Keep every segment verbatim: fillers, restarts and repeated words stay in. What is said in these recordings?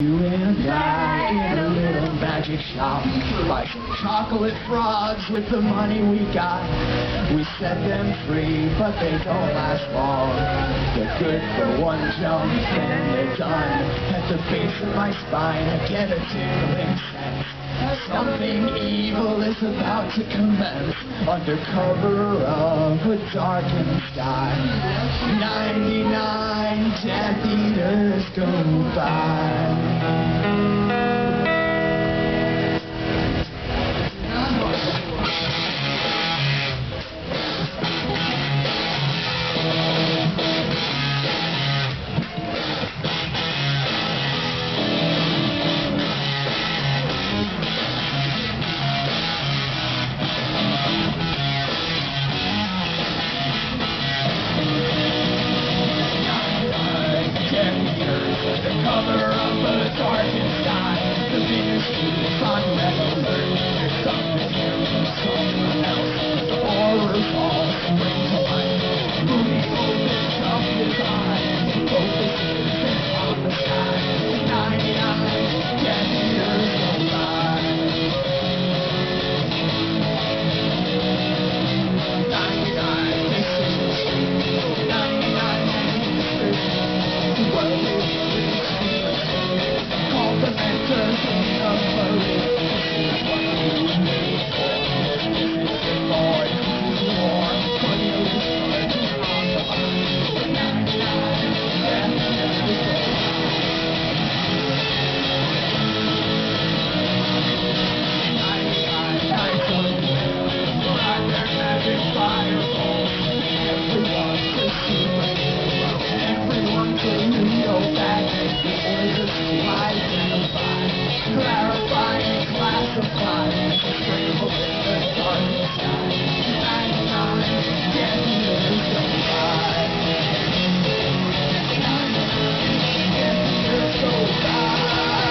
You and I in a little magic shop, like chocolate frogs with the money we got. We set them free, but they don't last long. They're good for one jump, and they're done. At the base of my spine, I get a tingling sense. Something evil is about to commence under cover of a darkened sky. Ninety-nine Death Eaters go by. Cover of a darkened sky, the ministry's on red alert. There's something new from someone else. The horror's all spring to life. Moody opens up his eyes, focuses on the sky. Ninety-nine Death Eaters go by. Ninety-nine decisions. Ninety-nine ministers. Well, the mentors in a hurry. This is what you need for. This is the Lord, this is war. Cornelius Bird is on the line. Ninety-nine, Death Eaters go Ninety-nine nights of will ride their magic fireballs. Everyone's a superhero. Everyone's a Leo magnet. The orders fly. Clarifying, classifying, scrambled in the dark sky. Ninety-nine Death Eaters go by. Ninety-nine Death Eaters go by.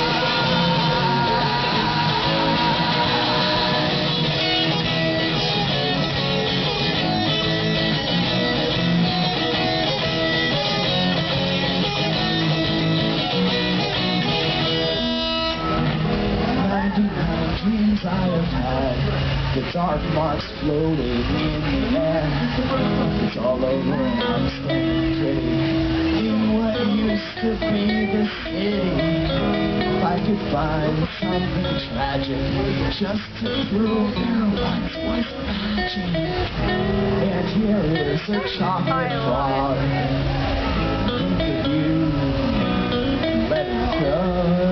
Dreams I have had, the dark marks floating in the air. It's all over and I'm staying pretty in what used to be the city. If I could find something tragic just to prove there once was magic. And here is a chocolate frog. Think of you, let it go.